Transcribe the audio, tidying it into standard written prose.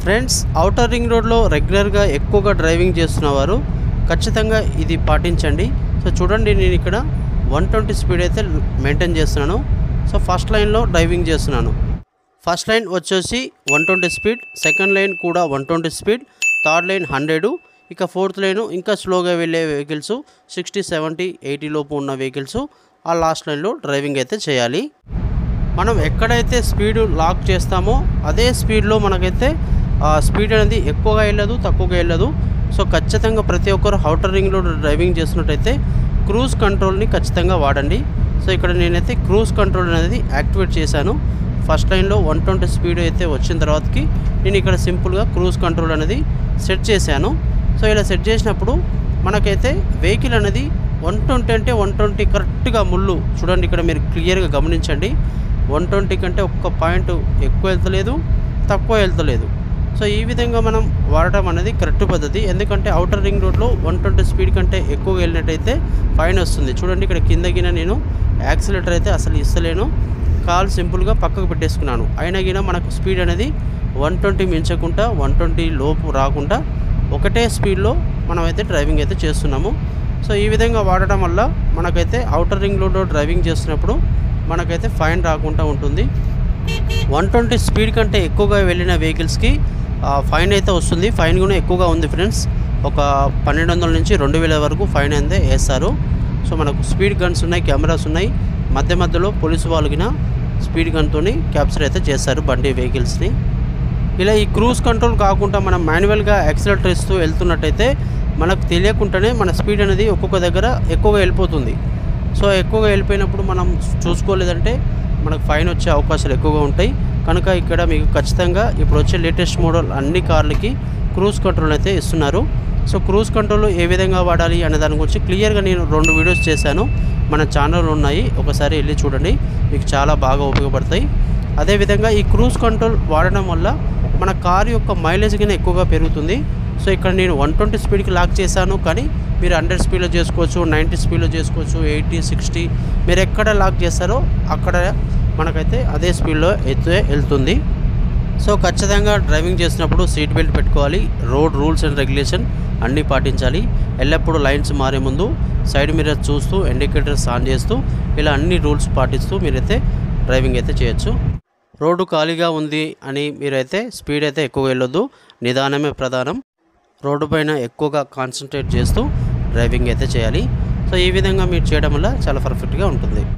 Friends, outer ring రోడ్లో రెగ్యులర్గా ఎక్కువగా డ్రైవింగ్ చేస్తున్నవారు ఖచ్చితంగా ఇది పాటించండి. సో చూడండి, నేను ఇక్కడ 120 స్పీడ్ అయితే మెయింటైన్ చేస్తున్నాను. సో ఫస్ట్ లైన్లో డ్రైవింగ్ చేస్తున్నాను. ఫస్ట్ లైన్ వచ్చేసి 120 స్పీడ్, సెకండ్ లైన్ కూడా 120 స్పీడ్, థర్డ్ లైన్ 100, ఇక ఫోర్త్ లైను ఇంకా స్లోగా వెళ్ళే వెహికల్స్ 60, 70, 80 లోపు ఉన్న వెహికల్స్ ఆ లాస్ట్ లైన్లో డ్రైవింగ్ అయితే చేయాలి. మనం ఎక్కడైతే స్పీడ్ లాక్ చేస్తామో అదే స్పీడ్లో మనకైతే స్పీడ్ అనేది ఎక్కువగా వెళ్ళదు, తక్కువగా వెళ్ళదు. సో ఖచ్చితంగా ప్రతి ఒక్కరు ఔటర్ రింగ్లో డ్రైవింగ్ చేస్తున్నట్టయితే క్రూజ్ కంట్రోల్ని ఖచ్చితంగా వాడండి. సో ఇక్కడ నేనైతే క్రూజ్ కంట్రోల్ అనేది యాక్టివేట్ చేశాను. ఫస్ట్ లైన్లో 120 స్పీడ్ అయితే వచ్చిన తర్వాతకి నేను ఇక్కడ సింపుల్గా క్రూజ్ కంట్రోల్ అనేది సెట్ చేశాను. సో ఇలా సెట్ చేసినప్పుడు మనకైతే వెహికల్ అనేది 120 అంటే 120 కరెక్ట్గా ముళ్ళు చూడండి, ఇక్కడ మీరు క్లియర్గా గమనించండి. 120 కంటే ఒక్క పాయింట్ ఎక్కువ వెళ్తలేదు, తక్కువ వెళ్తలేదు. సో ఈ విధంగా మనం వాడటం అనేది కరెక్ట్ పద్ధతి. ఎందుకంటే ఔటర్ రింగ్ రోడ్లో 120 స్పీడ్ కంటే ఎక్కువ వెళ్ళినట్టయితే ఫైన్ వస్తుంది. చూడండి, ఇక్కడ కిందగిన నేను యాక్సిలేటర్ అయితే అసలు ఇస్తలేను, కాల్ సింపుల్గా పక్కకు పెట్టేసుకున్నాను. అయినా గిన మనకు స్పీడ్ అనేది 120 మించకుండా 120 లోపు రాకుండా ఒకటే స్పీడ్లో మనమైతే డ్రైవింగ్ అయితే చేస్తున్నాము. సో ఈ విధంగా వాడటం వల్ల మనకైతే ఔటర్ రింగ్ రోడ్లో డ్రైవింగ్ చేస్తున్నప్పుడు మనకైతే ఫైన్ రాకుండా ఉంటుంది. 120 స్పీడ్ కంటే ఎక్కువగా వెళ్ళిన వెహికల్స్కి ఫైన్ అయితే వస్తుంది. ఫైన్ కూడా ఎక్కువగా ఉంది ఫ్రెండ్స్. ఒక 1200 నుంచి 2000 వరకు ఫైన్ అయితే వేస్తారు. సో మనకు స్పీడ్ గన్స్ ఉన్నాయి, కెమెరాస్ ఉన్నాయి. మధ్య మధ్యలో పోలీసు వాళ్ళకిన స్పీడ్ గన్తో క్యాప్చర్ అయితే చేస్తారు బండి వెహికల్స్ని. ఇలా ఈ క్రూజ్ కంట్రోల్ కాకుండా మనం మాన్యువల్గా యాక్సిలేటర్ ఇస్తూ వెళ్తున్నట్టయితే మనకు తెలియకుండానే మన స్పీడ్ అనేది ఒక్కొక్క దగ్గర ఎక్కువగా వెళ్ళిపోతుంది. సో ఎక్కువగా వెళ్ళిపోయినప్పుడు మనం చూసుకోలేదంటే మనకు ఫైన్ వచ్చే అవకాశాలు ఎక్కువగా ఉంటాయి. కనుక ఇక్కడ మీకు ఖచ్చితంగా ఇప్పుడు వచ్చే లేటెస్ట్ మోడల్ అన్ని కార్లకి క్రూజ్ కంట్రోల్ అయితే ఇస్తున్నారు. సో క్రూజ్ కంట్రోల్ ఏ విధంగా వాడాలి అనే దాని గురించి క్లియర్గా నేను 2 వీడియోస్ చేశాను, మన ఛానల్లో ఉన్నాయి. ఒకసారి వెళ్ళి చూడండి, మీకు చాలా బాగా ఉపయోగపడతాయి. అదేవిధంగా ఈ క్రూజ్ కంట్రోల్ వాడడం వల్ల మన కారు యొక్క మైలేజ్ కింద ఎక్కువగా పెరుగుతుంది. సో ఇక్కడ నేను 120 స్పీడ్కి లాక్ చేశాను, కానీ మీరు 100 స్పీడ్లో చేసుకోవచ్చు, 90 స్పీడ్లో చేసుకోవచ్చు, 80, 60 మీరు ఎక్కడ లాక్ చేస్తారో అక్కడ మనకైతే అదే స్పీడ్లో అయితే వెళ్తుంది. సో ఖచ్చితంగా డ్రైవింగ్ చేసినప్పుడు సీట్ బెల్ట్ పెట్టుకోవాలి. రోడ్ రూల్స్ అండ్ రెగ్యులేషన్ అన్నీ పాటించాలి. ఎల్లప్పుడూ లైన్స్ మారే ముందు సైడ్ మిర్రర్ చూస్తూ, ఇండికేటర్స్ ఆన్ చేస్తూ ఇలా అన్ని రూల్స్ పాటిస్తూ మీరైతే డ్రైవింగ్ అయితే చేయొచ్చు. రోడ్డు ఖాళీగా ఉంది అని మీరైతే స్పీడ్ అయితే ఎక్కువ వెళ్ళొద్దు, నిదానమే ప్రధానం. రోడ్డు పైన ఎక్కువగా కాన్సన్ట్రేట్ చేస్తూ డ్రైవింగ్ అయితే చేయాలి. సో ఈ విధంగా మీరు చేయడం వల్ల చాలా పర్ఫెక్ట్గా ఉంటుంది.